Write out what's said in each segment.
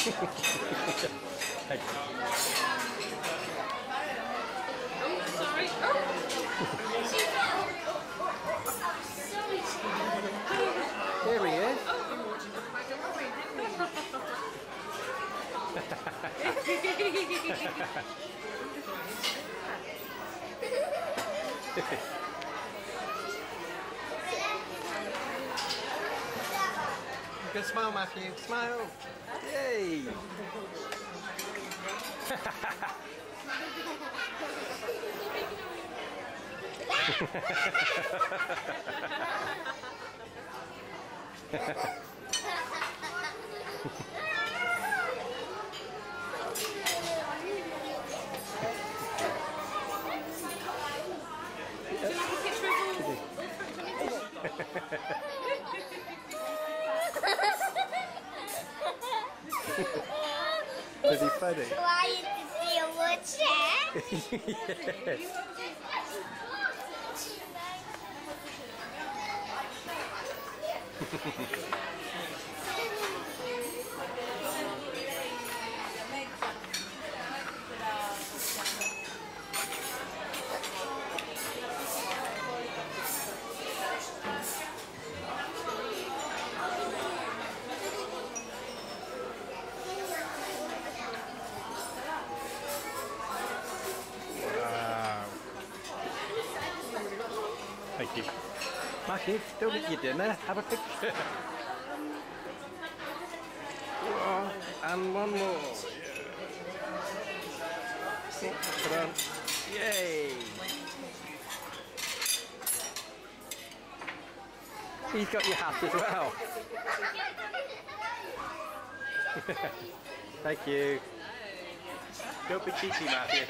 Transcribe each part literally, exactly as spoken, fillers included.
Sorry. Here he is. Good smile, Matthew. Smile. Yay. Pretty funny. Why you to see a wood chat? Thank you. Matthew, don't eat your dinner, have a picture. One, and one more. Yeah. Put on. Yay! He's got your hat as well. Thank you. Don't be cheeky, Matthew.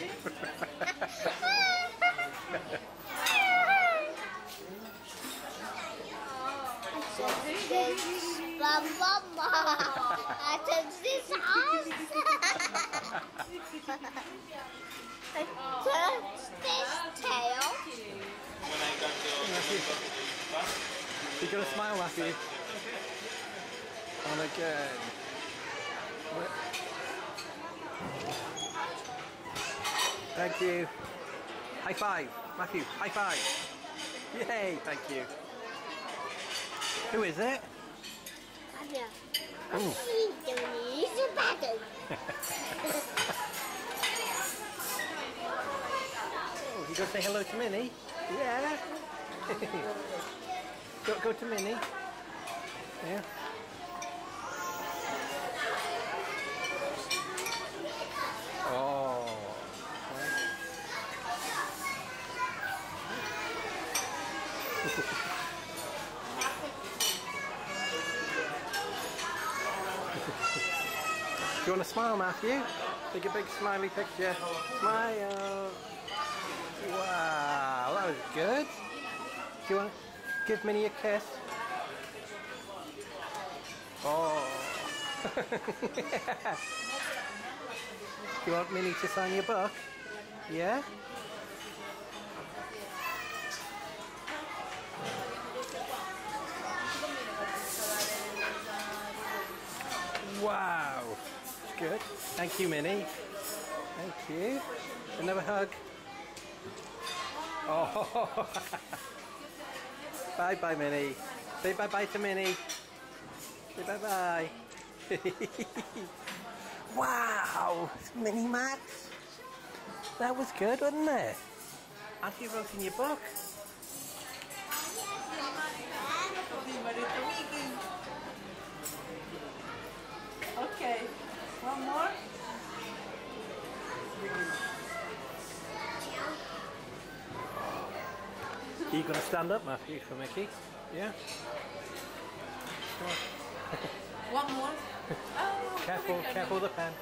Mama, that's this house. Touch this tail. You got a smile, Matthew. And again. Thank you. High five, Matthew. High five. Yay! Thank you. Who is it? Oh, you go say hello to Minnie? Yeah. go, go to Minnie. Yeah. Oh. Do you want to smile, Matthew? Take a big smiley picture. Smile. Wow, that was good. Do you want to give Minnie a kiss? Oh. Do you want Minnie to sign your book? Yeah? Wow. Good. Thank you, Minnie. Thank you. Another hug. Oh. Bye bye, Minnie. Say bye bye to Minnie. Say bye bye. Wow. Minnie Max. That was good, wasn't it? As you wrote in your book. Okay. One more? Are you going to stand up, Matthew, for Mickey? Yeah? One more? Oh, Careful, careful the pen.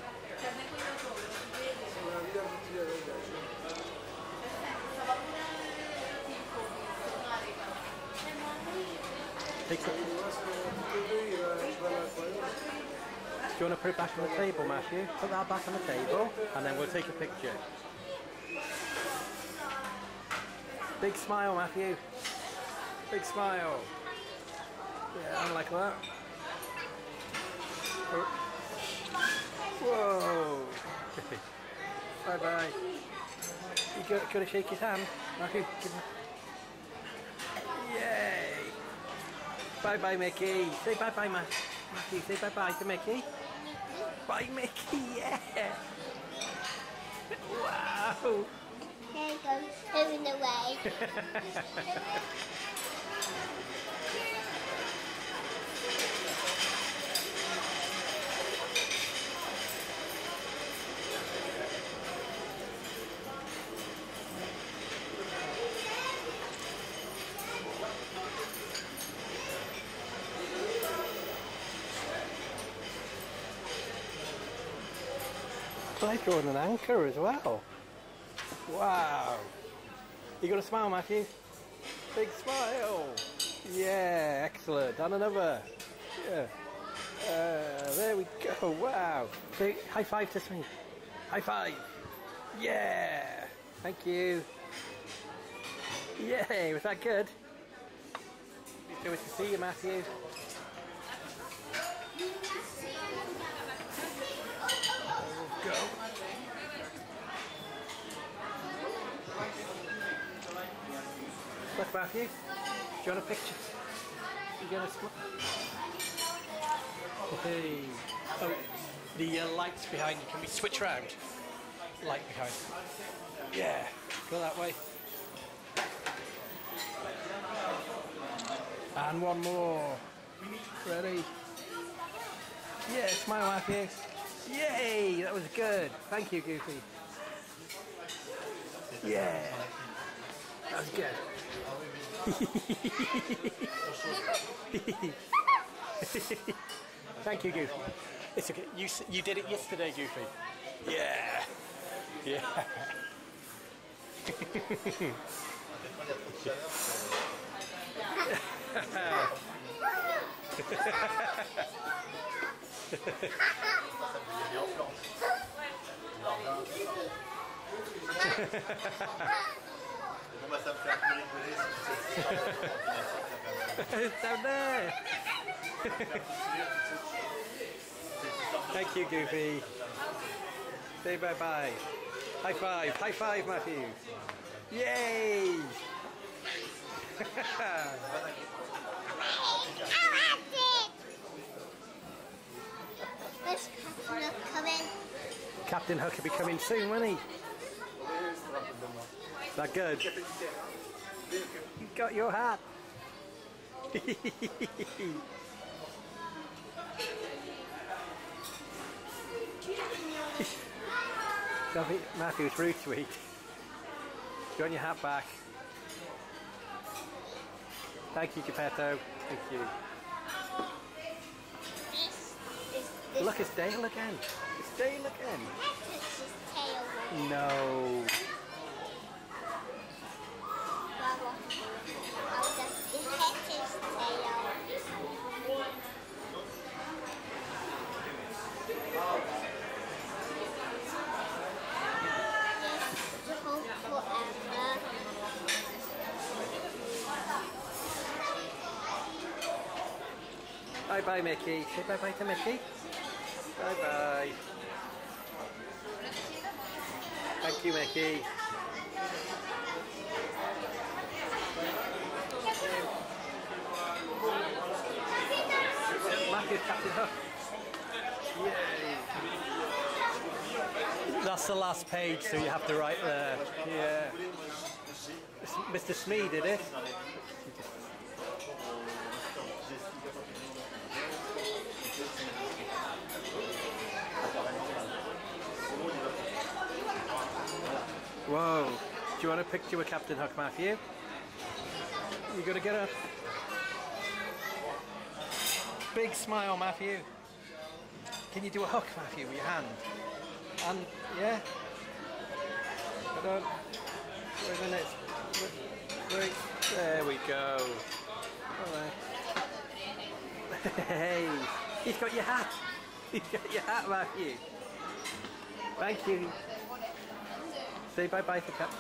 Take some. Do you want to put it back on the table, Matthew? Put that back on the table, and then we'll take a picture. Big smile, Matthew. Big smile. Yeah, like that. Whoa. Bye bye. You got, got to shake his hand. Matthew, give him. Yay. Bye bye, Mickey. Say bye bye, Ma Matthew. Say bye bye to Mickey. Bye, Mickey. Yeah. Wow. There he goes, moving away. They're drawing an anchor as well. Wow. You got a smile, Matthew? Big smile. Yeah, excellent. And another. Yeah. Uh, there we go. Wow. Say high five to me. High five. Yeah. Thank you. Yay. Was that good? It's good to see you, Matthew. Go. Look, Matthew. Do you want a picture? You get a Hey. Oh, the uh, lights behind you. Can we switch round? Light behind. Yeah. Go that way. And one more. Ready? Yeah. Smile, Matthew. Yay! That was good. Thank you, Goofy. Yeah. That was good. Thank you, Goofy. It's okay. You you did it yesterday, Goofy. Yeah. Yeah. Moi ça me fait un peu rigoler. It's down there. Thank you, Goofy. Say bye bye. High five. High five, Matthew. Yay! Where's Captain Hook coming? Captain Hook will be coming soon, won't he? Is that good? You got your hat. Matthew, it's Ruth's week. You want your hat back? Thank you, Geppetto. Thank you. This is this. Look, it's Dale again. It's Dale again. That's his tail. No. Well, I'll just hit his tail. Just hold forever. Bye bye, Mickey. Say bye bye to Mickey. Bye bye. Thank you, Mickey. Matthew's Captain Hook. Yay. That's the last page, so you have to write there. Yeah. Mister Smee did it. Whoa. Do you want a picture with Captain Hook, Matthew? You gotta get a big smile, Matthew. Can you do a hook, Matthew, with your hand? And, yeah? Hold on. Wait a minute. Wait. There we go. Alright. Hey, he's got your hat. He's got your hat, Matthew. Thank you. Say bye bye to Captain.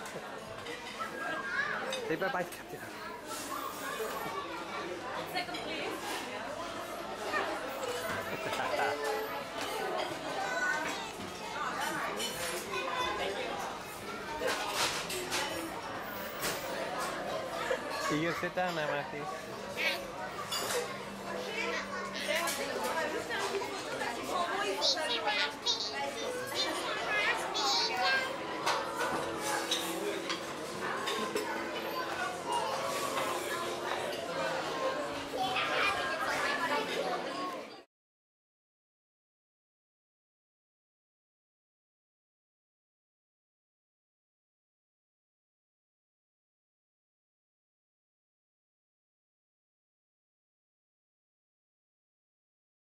Say bye bye to Captain. Second, please. You gonna sit down now, Matthew? Raspy.